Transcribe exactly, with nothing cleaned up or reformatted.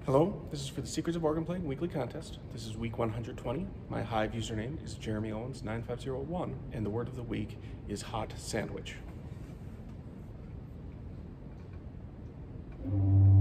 Hello, this is for the Secrets of Organ Playing weekly contest. This is week one hundred twenty. My Hive username is Jeremy Owens nine five zero one, and the word of the week is hot sandwich.